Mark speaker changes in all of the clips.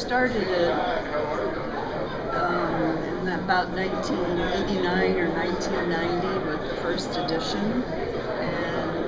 Speaker 1: started it in about 1989 or 1990 with the first edition, and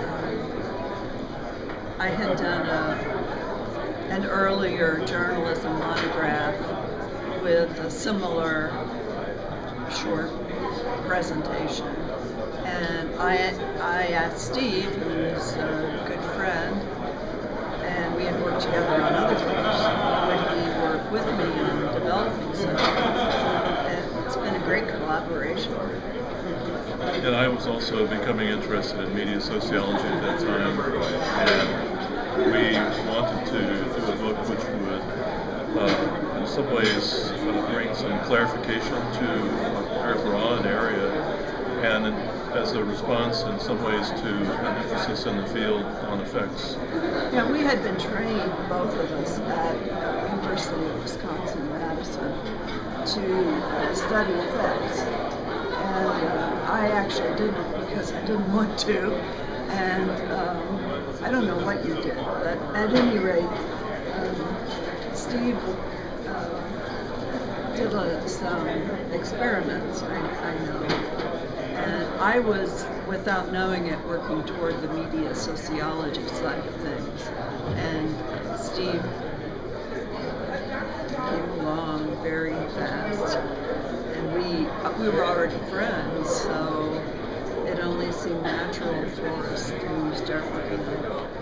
Speaker 1: I had done an earlier journalism monograph with a similar short presentation. And I asked Steve, who's a good friend, and we had worked together on other things, would he work with me on developing something? And it's been a great collaboration.
Speaker 2: And I was also becoming interested in media sociology at that time, and we wanted to do a book which would, in some ways, bring some clarification to a very broad area, and as a response in some ways to an emphasis in the field on effects.
Speaker 1: Yeah, we had been trained, both of us, at University of Wisconsin-Madison to study effects. And I actually did it because I didn't want to. And I don't know what you did, but at any rate, Steve did some experiments, I know. And I was, without knowing it, working toward the media sociology side of things. And Steve came along very fast. And we were already friends, so it only seemed natural for us to start working on it.